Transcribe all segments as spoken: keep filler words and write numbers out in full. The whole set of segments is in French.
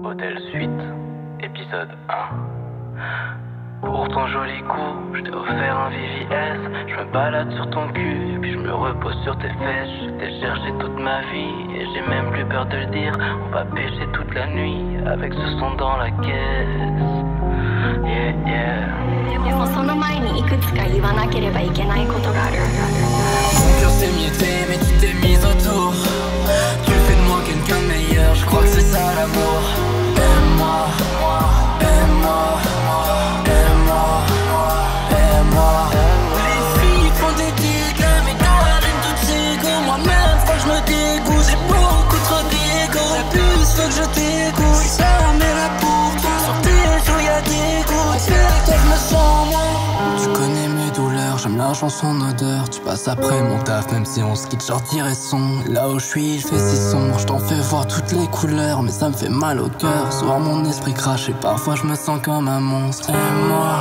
Hôtel Suite, épisode un. Pour ton joli cou, je t'ai offert un V V S. Je me balade sur ton cul, et puis je me repose sur tes fesses. Je t'ai cherché toute ma vie, et j'ai même plus peur de le dire. On va pêcher toute la nuit, avec ce son dans la caisse. Yeah, yeah. でもその前にいくつか言わなければいけないことがある。 Mon cœur s'est mietté, mais tu t'es mise autour. Tu fais de moi quelqu'un de meilleur, je crois que c'est ça l'amour. Aime-moi, aime-moi, aime-moi, aime-moi. Les filles font des dégâts, mais dans la reine toutes ces go. Moi-même, faut que je me dégoûte, j'ai beaucoup trop d'ego. La plus, faut que je t'écoute, ça met la pour toi. Sur tes joues y'a des goûts, avec toi je me sens moi. Tu connais mes douleurs, j'aime l'argent son odeur. Tu passes après mon taf, même si on se quitte, genre tirer son. Là où je suis, il fait si sombre, je t'en fais voir toutes les couleurs. Mais ça me fait mal au cœur, soir mon esprit crache et parfois je me sens comme un monstre. Aime-moi,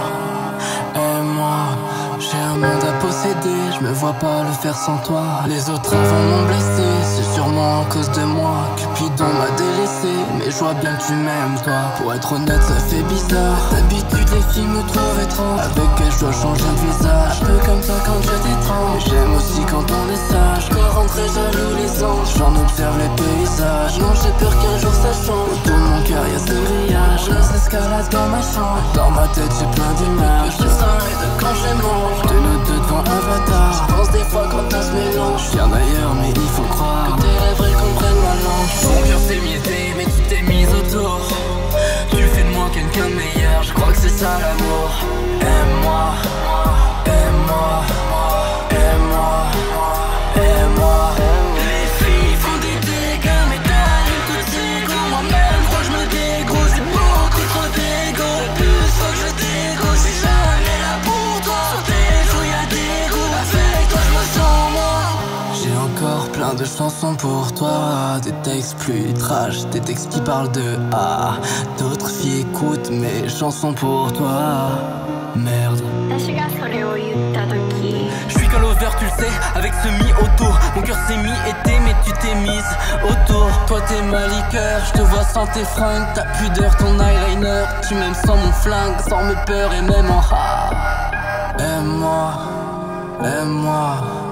aime-moi, j'ai un monde à posséder, je me vois pas le faire sans toi. Les autres avant m'ont blessé, c'est sûrement à cause de moi. Cupidon m'a délaissé, mais je vois bien que tu m'aimes toi. Pour être honnête ça fait bizarre, d'habitude les filles me trouvent étrange. Avec elle je dois changer de visage, un peu comme toi quand je t'étrange. Mais j'aime aussi quand on est sage, quand rentrer jaloux les anges. J'en observe les paysages, non j'ai peur qu'un jour ça change. Autour de mon cœur y'a ce grillage, je escalade dans ma chambre. Dans ma tête j'ai plein d'images, je sens et de quand j'ai mange. De nous deux devant Avatar, je pense des fois quand on se mélange. Je viens d'ailleurs mais il faut croire que tes rêves elles comprennent ma langue. Mon cœur s'est mietté mais tu t'es mise autour. Tu fais de moi quelqu'un de meilleur, je crois que c'est ça l'amour. Aime-moi, aime-moi, aime-moi, aime-moi. Les filles font des dégâts mais t'as une toute égo. Moi-même je crois que je me dégoûte, c'est beaucoup trop d'égo. Le plus faut que je dégoûte, si jamais là pour toi. Sur tes joues y'a des goûts, avec toi je me sens moi. J'ai encore plein de chansons pour toi, des textes plus trash, des textes qui parlent de ah. D'autres filles écoutent mes chansons pour toi. Merde. 私がそれを言った時 Je suis qu'un lover, tu le sais, avec ce mi autour. Mon cœur s'est mis été, mais tu t'es mise autour. Toi t'es ma liqueur, je te vois sans tes fringues. Ta pudeur, ton eyeliner, tu m'aimes sans mon flingue, sans mes peurs et même en ha. Aime-moi, aime-moi.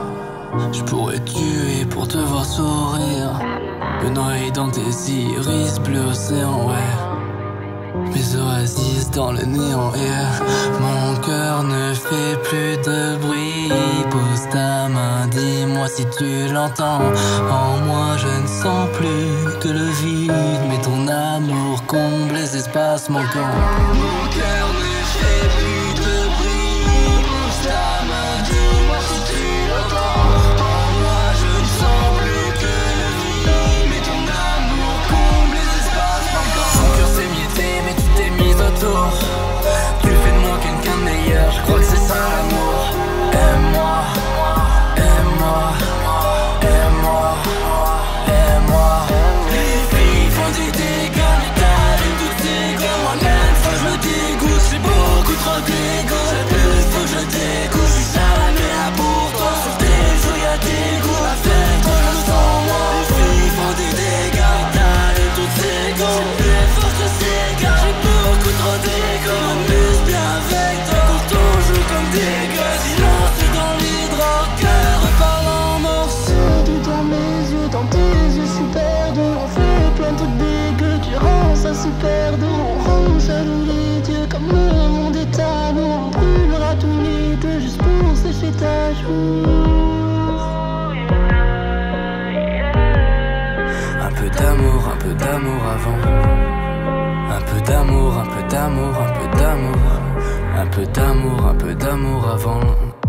Je pourrais tuer pour te voir sourire, me noyer dans tes iris, bleu océan, ouais. Mes oasis dans le néant, yeah. Mon cœur ne fait plus de bruit. Pose ta main, dis-moi si tu l'entends. En moi je ne sens plus que le vide, mais ton amour comble les espaces manquants. Mon cœur ne fait plus de bruit. Pose ta main, dis-moi si tu l'entends. En moi je ne sens plus que le vide, mais ton amour comble les espaces manquants. Mon cœur s'est mietté mais tu t'es mise autour. Tu fais de moi quelqu'un de meilleur, je crois que c'est ça l'amour. Aime-moi, aime-moi, aime-moi, aime-moi. Les filles font des dégâts mais t'as une toute égo. Moi-même faut que je me dégoûte, j'ai beaucoup trop d'ego. Le plus faut que je dégoûte, je suis jamais là pour toi. Sur tes joues y'a des goûts, avec toi je me sens moi. Les filles font des dégâts mais t'as une toute égo. J'ai plus fort que ces gars, j'ai beaucoup trop d'ego. Je m'amuse bien avec toi quand on joue comme des gars. Sinon c'est dans l'hydro, cœur parle en morceaux. Perdu dans mes yeux, dans tes yeux, je suis perdu. On fait plein de dégueux, tu rends ça super doux. On rend jaloux les dieux, comme le monde est à nous. On brûlera tous les deux, juste pour sécher ta joue. Un peu d'amour, un peu d'amour avant. Un peu d'amour, un peu d'amour, un peu d'amour. Un peu d'amour, un peu d'amour avant.